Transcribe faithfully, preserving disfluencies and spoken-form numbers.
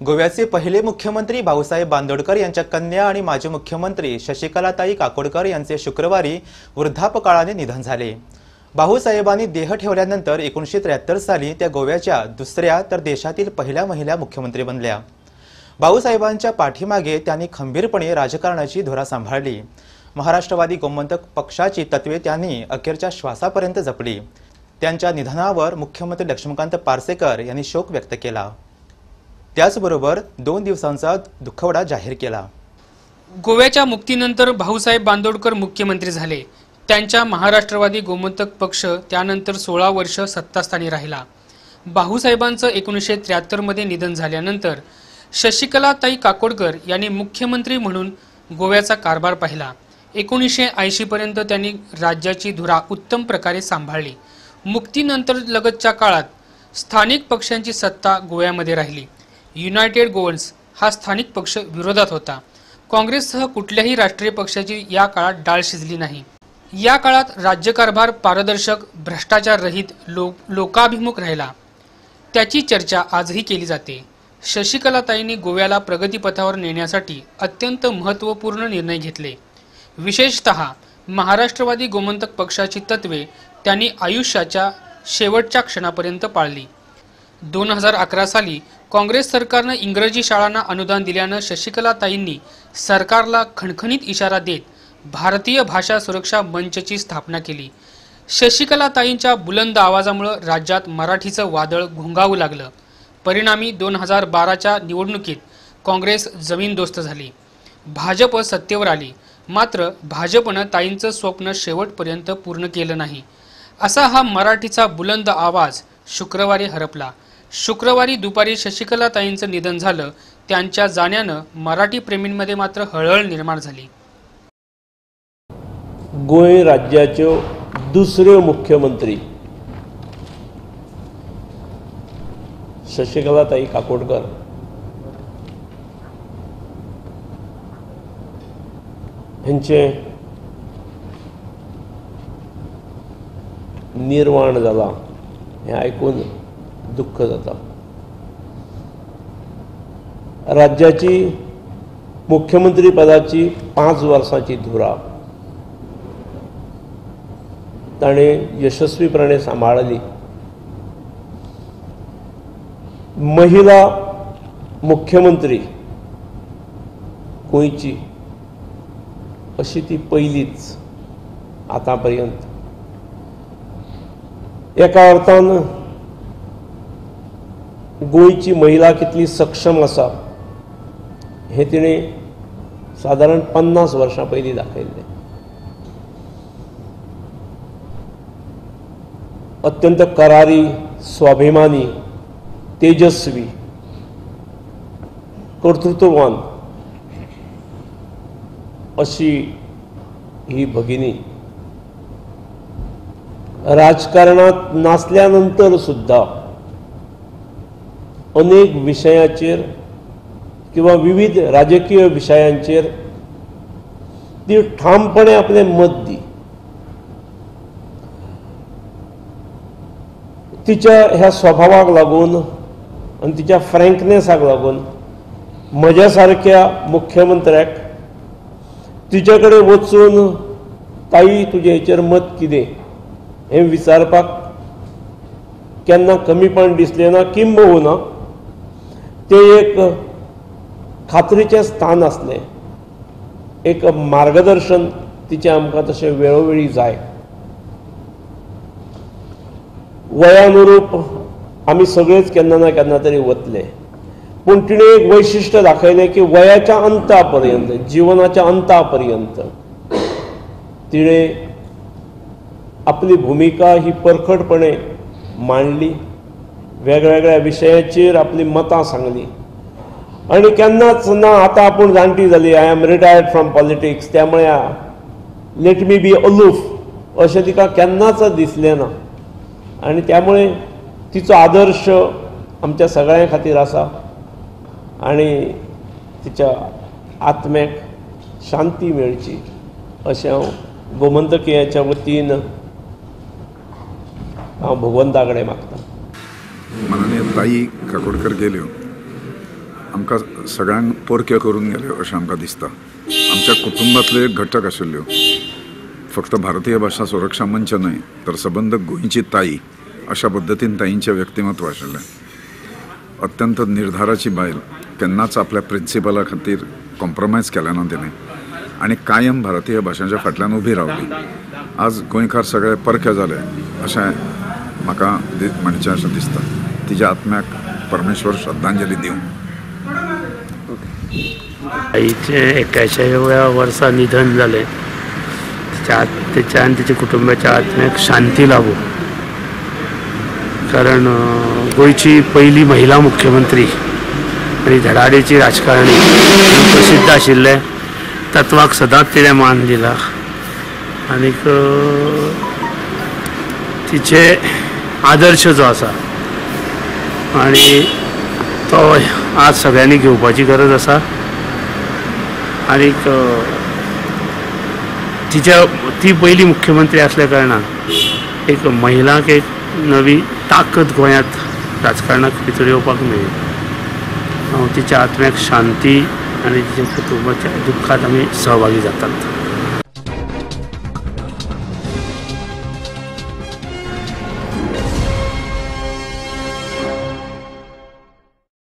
गोव्याचे पहिले मुख्यमंत्री भाऊसाहेब बांदोडकर यांच्या कन्या आणि माजी मुख्यमंत्री शशिकला काकोडकर यांचे शुक्रवारी वृद्धापकाळाने निधन झाले। भाऊसाहेबांनी देह ठेवल्यानंतर एकोणीसशे त्र्याहत्तर साली त्या गोव्याच्या दुसऱ्या तर देशातील पहिल्या महिला मुख्यमंत्री बनल्या। भाऊसाहेबांच्या पाठीमागे त्यांनी खंबीरपणे राजकारणाची धुरा सांभाळली। महाराष्ट्रवादी गोमंतक पक्षाची तत्त्वे त्यांनी अखेरच्या श्वासापर्यंत जपली। त्यांच्या निधनावर मुख्यमंत्री लक्ष्मीकांत पार्सेकर यांनी शोक व्यक्त केला। त्याचबरोबर दोन दिवसांचा दुखवडा जाहीर केला। गोव्याच्या मुक्तीनंतर भाऊसाहेब बांदोडकर मुख्यमंत्री झाले। त्यांच्या महाराष्ट्रवादी गोमंतक पक्ष त्यानंतर सोळा वर्ष सत्तास्थानी राहिला। भाऊसाहेबांचं एकोणीसशे त्र्याहत्तर मध्ये निधन झाल्यानंतर शशिकला काकोडकर यांनी मुख्यमंत्री म्हणून गोव्याचा कारभार पाहिला। एकोणीसशे ऐंशी पर्यंत त्यांनी राज्याची धुरा उत्तम प्रकारे सांभाळली। मुक्तीनंतर लगतच्या काळात स्थानिक पक्षांची सत्ता गोव्यामध्ये राहिली। युनायटेड गोवन्स हा स्थानिक पक्ष विरोधात होता। काँग्रेससह कुठल्याही राष्ट्रीय पक्षाची या काळात डाळ शिजली नाही। या काळात राज्यकारभार पारदर्शक, भ्रष्टाचार रहित, लो, लोकाभिमुख राहिला। त्याची चर्चा आजही केली जाते। शशिकलाताईंनी गोव्याला प्रगतीपथावर नेण्यासाठी अत्यंत महत्त्वपूर्ण निर्णय घेतले। विशेषतः महाराष्ट्रवादी गोमंतक पक्षाची तत्त्वे त्यांनी आयुष्याच्या शेवटच्या क्षणापर्यंत पाळली। दोन हजार अकरा साली काँग्रेस सरकारने इंग्रजी शाळांना अनुदान दिल्यानं शशिकलाताईंनी सरकारला खणखणीत इशारा देत भारतीय भाषा सुरक्षा मंचची स्थापना केली। शशिकलाताईंच्या बुलंद आवाजामुळे राज्यात मराठीचं वादळ घोंगावू लागलं। परिणामी दोन हजार बाराच्या निवडणुकीत काँग्रेस जमीनदोस्त झाली। भाजप सत्तेवर आली, मात्र भाजपनं ताईंचं स्वप्न शेवटपर्यंत पूर्ण केलं नाही। असा हा मराठीचा बुलंद आवाज शुक्रवारी हरपला। शुक्रवारी दुपारी शशिकलाताईंचं निधन झालं। त्यांच्या जाण्यानं मराठी प्रेमींमध्ये मात्र हळहळ निर्माण झाली। गोय राज्याचे दुसरे मुख्यमंत्री शशिकलाताई काकोडकर यांचे निर्वाण झाला हे ऐकून दुःख जाता। राज्याची मुख्यमंत्री पदाची पाच वर्षाची धुरा ताणे यशस्वीपणे सांभाळली। महिला मुख्यमंत्री गोंयची अशी ती पहिलीच आतापर्यंत। एका अर्थान गोंयची महिला कितली सक्षम आसा हे तिणे साधारण पन्नास वर्षां पयलीं दाखयल्लें। अत्यंत करारी, स्वाभिमानी, तेजस्वी, कर्तृत्ववान अशी ही भगिनी राजकारणात नासल्यानंतर सुद्धा अनेक विषयाचेर किंवा विविध राजकीय विषयांचेर ती ठामपणे आपले मत दी। तिच्या ह्या स्वभावाक लागून आणि तिच्या फ्रँकनेसाक लागून म्हज्या सारक्या मुख्यमंत्र्याक तिच्याकडे वचून ताई तुजे हेचेर मत कितें हें विचारपाक केन्ना कमीपण दिसलें ना, किंबहुना ते एक खात्रीचें स्थान आसलें। एक मार्गदर्शन तिचें आमकां तशें वेळोवेळी जाय। वयानुरूप आमी सगळेच केन्ना ना केन्ना तरी वतले, पूण तिणें एक वैशिश्ट्य दाखयलें की वयाच्या अंता पर्यंत, जिवनाच्या अंता पर्यंत तिणें आपली भूमिका ही परखडपणे मांडली। वेगवेगळ्या विशयाचेर आपली मतां सांगली आणि केन्नाच ना आतां आपूण जाणटी जाली, I am retired from politics, त्यामुळे लेट मी बी अलूफ अशें तिका केन्नाच दिसलें ना। आणि त्यामुळे तिचो आदर्श आमच्या सगळ्यां खातीर आसा आणि तिच्या आत्म्याक शांती मेळची अशें हांव गोमंतकीयाच्या वतीन हांव भगवंता कडेन मागतां। माननीय ताई काकोडकर गेल्यो, आमकां सगळ्यांक परक्यो करून गेल्यो अशें आमकां दिसता. आमच्या कुटुंबातले घटक आशिल्ल्यो फक्त भारतीय भाषा सुरक्षा मंच न्हय तर सबंद गोंयची ताई अशा पद्दतीन ताईंचें व्यक्तिमत्व आशिल्लें. अत्यंत निर्धाराची बायल, केन्नाच आपल्या प्रिंसिपला खातीर कॉम्प्रोमायज केलें ना तिणें आनी कायम भारतीय भाशांच्या फाटल्यान उबी रावली. आज गोंयकार सगळे परके जाले अशें म्हाका म्हणचें अशें दिसता. तिच्या आत्म्याक परमेश्वर श्रद्धांजली दिवं. आईचे एक्याऐंशीव्या वर्सा निधन झाले. त्याच्या आणि तिच्या कुटुंबाच्या आत्म्याक शांती लाभो. कारण गोयची पहिली महिला मुख्यमंत्री आणि धडाडेची राजकारणी प्रसिद्ध आशिल्ले तत्वाक सदांच तिणें मान दिला. आनीक तिचे आदर्श जो आसा आणि तो आज सगळ्यांनी घेवपाची गरज आसा. आनीक तिच्या ती पहिली मुख्यमंत्री असल्या कारणान एक महिलाक एक नवी ताकद गोंयांत राजकारणाक भितर येवपाक मेळ्ळी. हांव तिच्या आत्म्याक शांती आनी तिच्या कुटुंबाच्या दुख्खात आमी सहभागी जातात.